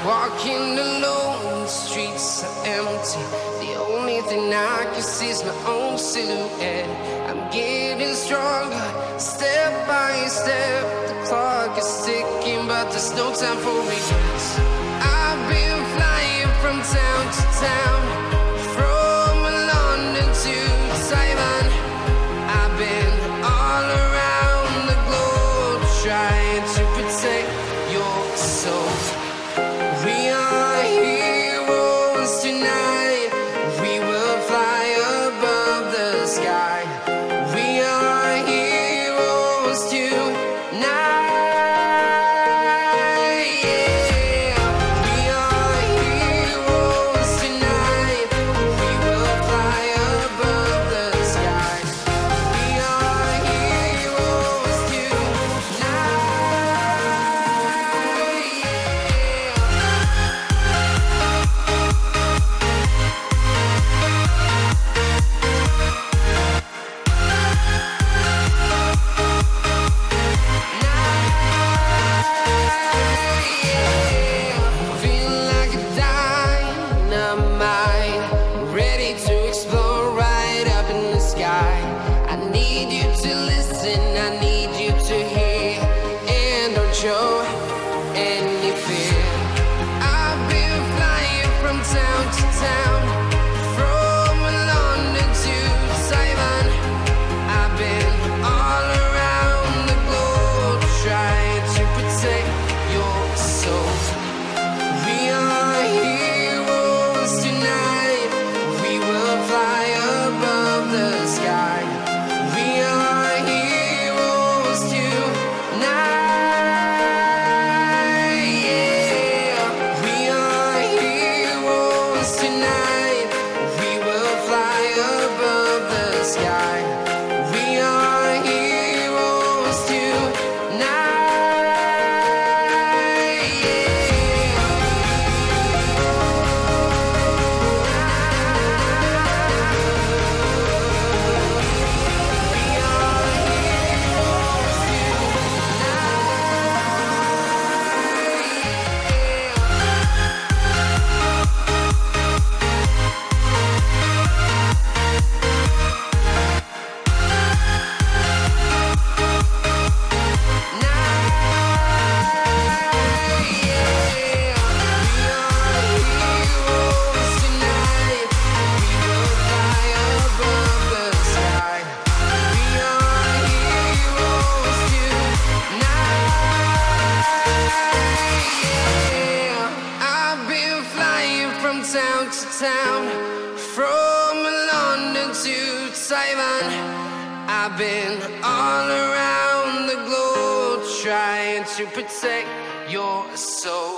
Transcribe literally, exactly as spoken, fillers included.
Walking alone, the streets are empty. The only thing I can see is my own silhouette. I'm getting stronger, step by step. The clock is ticking, but there's no time for regrets. I've been flying from town to town, from London to Taiwan. I've been all around the globe, trying to protect your soul. We are heroes tonight. We will fly above the sky. We are heroes tonight. Yeah. We are heroes tonight. We will fly above the sky. We are heroes tonight. Feel like a dynamite, ready to explode right up in the sky. I need you to listen, I need you to hear, and don't show any fear. I've been flying from town to town, from London to Taiwan. I've been all around the globe, trying to protect your soul. We are heroes tonight. We will fly above the sky. We are heroes tonight. Yeah. We are heroes tonight. We will fly above the sky. We are heroes tonight. I've been flying from town to town, from London to Taiwan. I've been all around the globe, trying to protect your soul.